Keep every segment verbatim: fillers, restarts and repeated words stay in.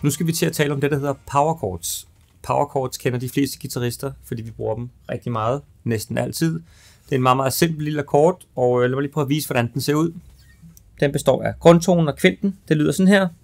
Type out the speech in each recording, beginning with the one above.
Nu skal vi til at tale om det, der hedder power chords. Power chords kender de fleste guitarister, fordi vi bruger dem rigtig meget, næsten altid. Det er en meget, meget simpel lille akkord, og lad mig lige prøve at vise, hvordan den ser ud. Den består af grundtonen og kvinten. Det lyder sådan her.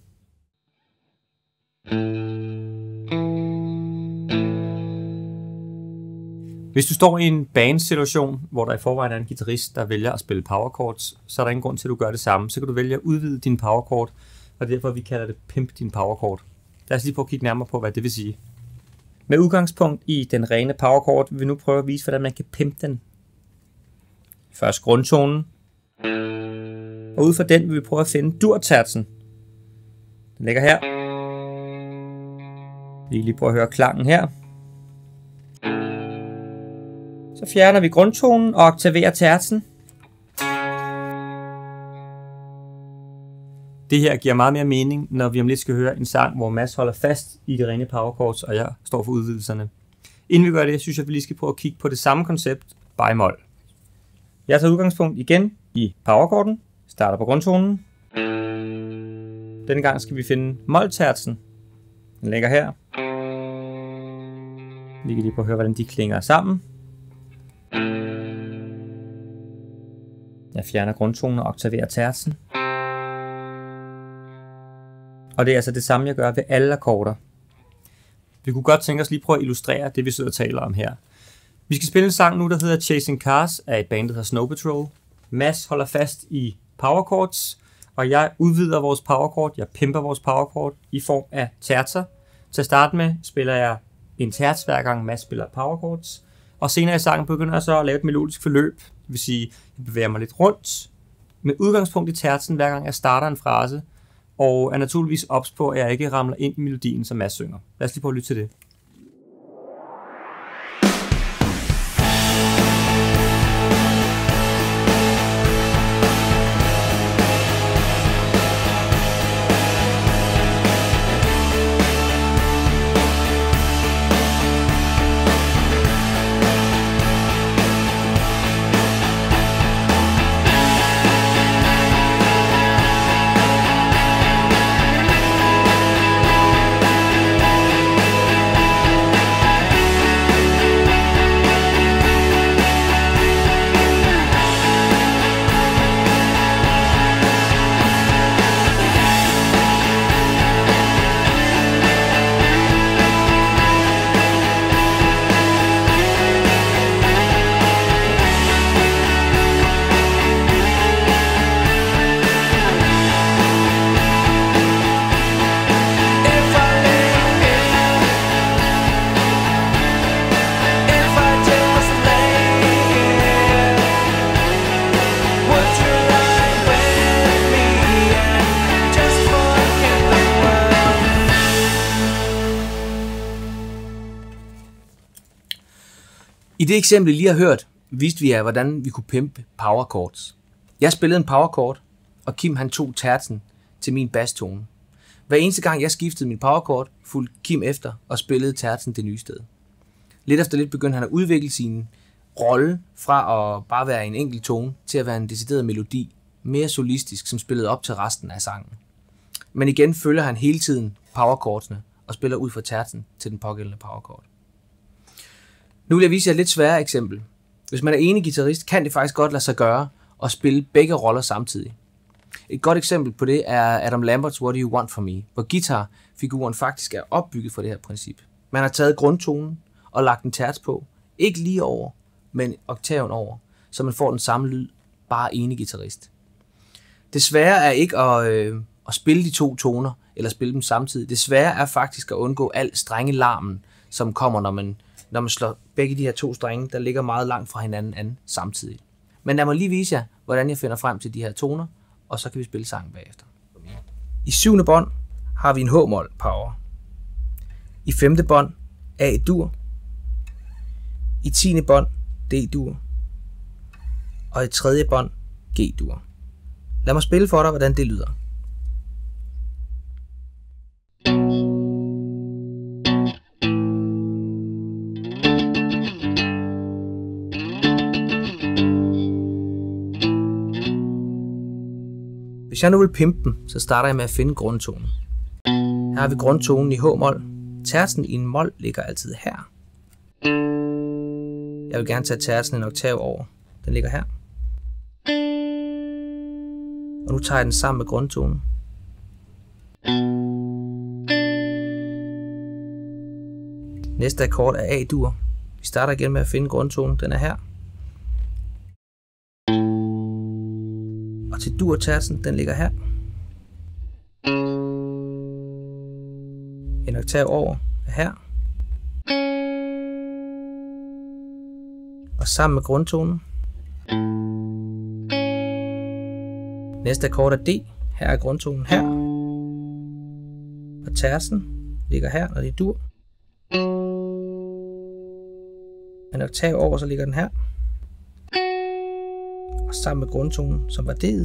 Hvis du står i en bandsituation, hvor der i forvejen er en guitarist, der vælger at spille power chords, så er der ingen grund til, at du gør det samme. Så kan du vælge at udvide din power chord, og derfor vi kalder det pimp din power chord. Lad os lige prøve at kigge nærmere på, hvad det vil sige. Med udgangspunkt i den rene power chord, vil vi nu prøve at vise, hvordan man kan pimpe den. Først grundtonen. Og ud fra den vil vi prøve at finde dur-tertsen. Den ligger her. Vi kan lige prøve at høre klangen her. Så fjerner vi grundtonen og aktiverer tertsen. Det her giver meget mere mening, når vi om lidt skal høre en sang, hvor Mads holder fast i de rene power chords, og jeg står for udvidelserne. Inden vi gør det, synes jeg, vi lige skal prøve at kigge på det samme koncept, bare i mol. Jeg tager udgangspunkt igen i powerchorden, starter på grundtonen. Denne gang skal vi finde mol-tertsen. Den ligger her. Vi kan lige prøve at høre, hvordan de klinger sammen. Jeg fjerner grundtonen og aktiverer tertsen. Og det er altså det samme, jeg gør ved alle akkorder. Vi kunne godt tænke os lige prøve at illustrere det, vi sidder og taler om her. Vi skal spille en sang nu, der hedder Chasing Cars af et band, der hedder Snow Patrol. Mads holder fast i power chords, og jeg udvider vores power chord, jeg pimper vores power chord i form af tertser. Til at starte med spiller jeg en terts, hver gang Mads spiller power chords. Og senere i sangen begynder jeg så at lave et melodisk forløb. Det vil sige, at jeg bevæger mig lidt rundt med udgangspunkt i tertsen, hver gang jeg starter en frase. Og er naturligvis ops på, at jeg ikke ramler ind i melodien, som Mads synger. Lad os lige prøve at lytte til det. I det eksempel, I lige har hørt, viste vi jer, hvordan vi kunne pimpe power chords. Jeg spillede en power chord, og Kim han tog tertsen til min basstone. Hver eneste gang jeg skiftede min power chord, fulgte Kim efter og spillede tertsen det nye sted. Lidt efter lidt begyndte han at udvikle sin rolle fra at bare være en enkelt tone til at være en decideret melodi, mere solistisk, som spillede op til resten af sangen. Men igen følger han hele tiden power chordsene og spiller ud fra tertsen til den pågældende power chord. Nu vil jeg vise jer et lidt sværere eksempel. Hvis man er enig guitarist, kan det faktisk godt lade sig gøre at spille begge roller samtidig. Et godt eksempel på det er Adam Lamberts What Do You Want From Me, hvor guitarfiguren faktisk er opbygget for det her princip. Man har taget grundtonen og lagt en terts på, ikke lige over, men oktaven over, så man får den samme lyd, bare enig guitarist. Det svære er ikke at, øh, at spille de to toner, eller spille dem samtidig. Det svære er faktisk at undgå al strenge larmen, som kommer, når man når man slår begge de her to strenge, der ligger meget langt fra hinanden an samtidig. Men lad mig lige vise jer, hvordan jeg finder frem til de her toner, og så kan vi spille sangen bagefter. I syvende bånd har vi en H-mol power. I femte bånd A-dur. I tiende bånd D-dur. Og i tredje bånd G-dur. Lad mig spille for dig, hvordan det lyder. Hvis jeg nu vil pimpe den, så starter jeg med at finde grundtonen. Her Her har vi grundtonen i H-mol. Tertsen i en mol ligger altid her. Jeg vil gerne tage tertsen en oktav over. Den ligger her. Og nu tager jeg den sammen med grundtonen. Næste akkord er A-dur. Vi starter igen med at finde grundtonen. Den er her. Og til dur-tertsen, den ligger her. En oktav over er her. Og sammen med grundtonen. Næste akkord er D. Her er grundtonen her. Og tertsen ligger her, når det er dur. En oktav over, så ligger den her. Og sammen med grundtonen, som var D'et.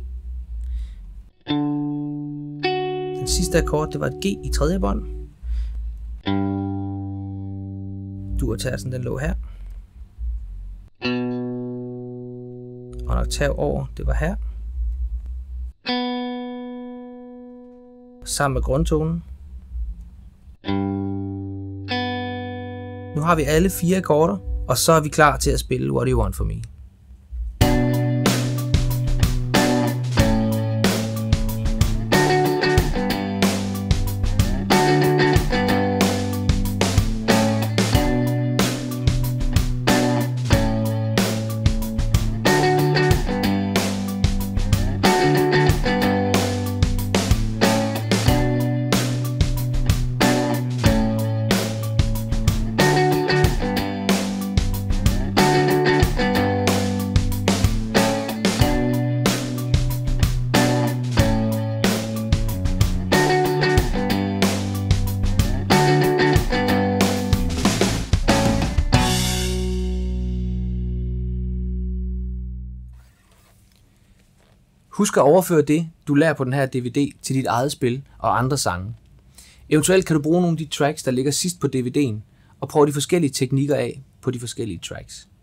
Den sidste akkord, det var et G i tredje bånd. Dur-tertsen, den lå her. Og en oktav over, det var her. Og sammen med grundtonen. Nu har vi alle fire akkorder, og så er vi klar til at spille What Do You Want For Me. Husk at overføre det, du lærer på den her D V D, til dit eget spil og andre sange. Eventuelt kan du bruge nogle af de tracks, der ligger sidst på D V D'en, og prøve de forskellige teknikker af på de forskellige tracks.